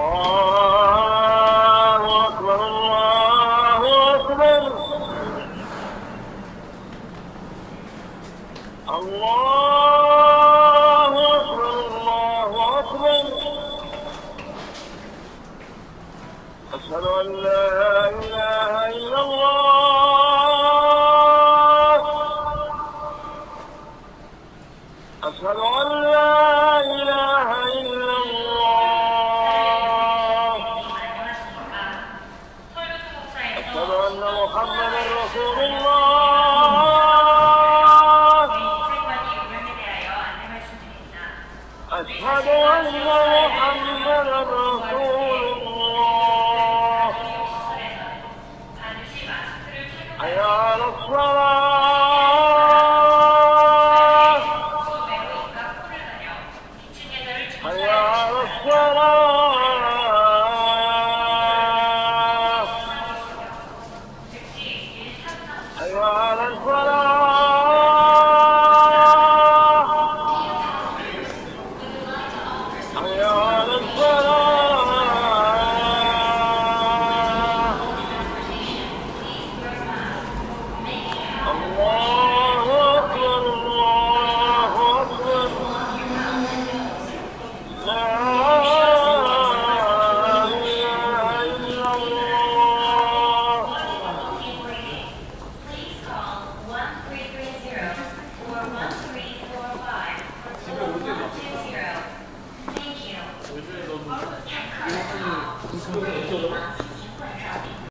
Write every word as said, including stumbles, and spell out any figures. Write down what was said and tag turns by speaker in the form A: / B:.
A: الله أكبر الله أكبر الله أكبر الله أكبر أشهد أن لا إله إلا الله أشهد أن لا إله إلا الله أشهد أن محمدا رسول الله أشهد أن محمدا رسول الله حي على الصلاة